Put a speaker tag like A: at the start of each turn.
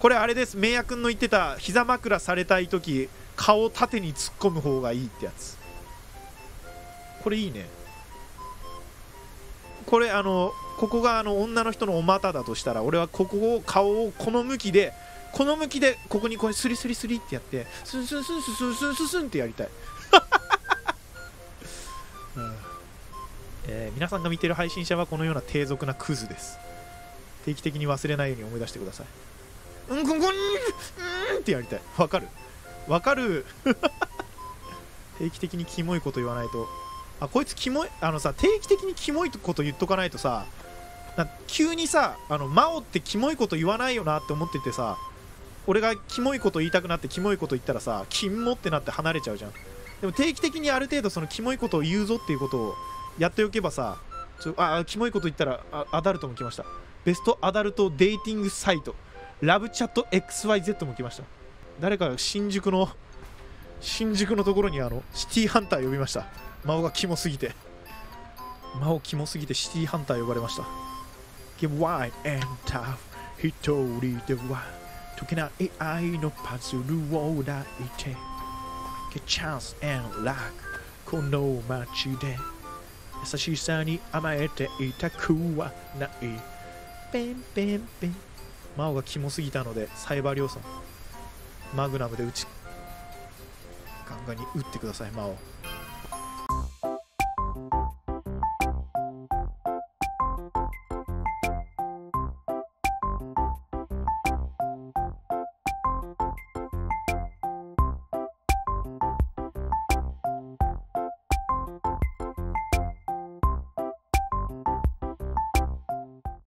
A: これあれです。メイヤ君の言ってた膝枕されたい時顔を縦に突っ込む方がいいってやつ。これいいね。これここが女の人のお股だとしたら、俺はここを顔をこの向きでここにこれスリスリスリってやってスンスンスンスンスンスンスンスンってやりたい。皆さんが見てる配信者はこのような低俗なクズです。定期的に忘れないように思い出してください。ってやりたい。わかるわかる。定期的にキモいこと言わないと。あ、こいつキモい。さ、定期的にキモいこと言っとかないとさ、急にさ、マオってキモいこと言わないよなって思っててさ、俺がキモいこと言いたくなってキモいこと言ったらさ、キモってなって離れちゃうじゃん。でも定期的にある程度そのキモいことを言うぞっていうことをやっておけばさ、キモいこと言ったらアダルトも来ました。ベストアダルトデーティングサイトラブチャット XYZ も来ました。誰かが新宿のところにシティハンター呼びました。魔王がキモすぎてシティハンター呼ばれました。Give wine and tough 一人では解けない AI のパズルを抱いて Get chance and luck この街で優しさに甘えていたくはない。ペンペンペン。魔王がキモすぎたのでサイバー量産マグナムでガンガンに撃ってください魔王。